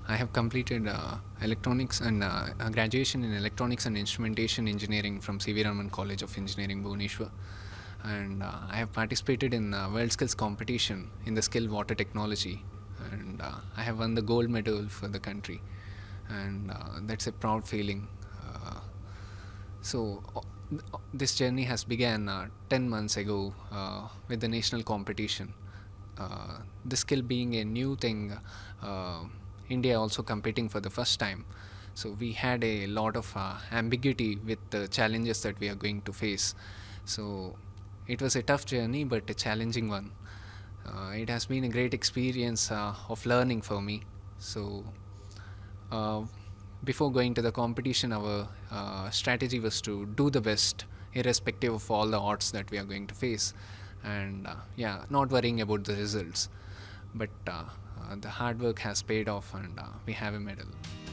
I have completed electronics and a graduation in electronics and instrumentation engineering from CV Raman College of Engineering, Bhubaneswar. And I have participated in WorldSkills Competition in the skill water technology, and I have won the gold medal for the country, and that's a proud feeling. This journey has began 10 months ago with the national competition. The skill being a new thing, uh, India also competing for the first time. So we had a lot of ambiguity with the challenges that we are going to face. So it was a tough journey, but a challenging one. It has been a great experience of learning for me. So uh, before going to the competition, our strategy was to do the best, irrespective of all the odds that we are going to face, and yeah, not worrying about the results. But the hard work has paid off, and we have a medal.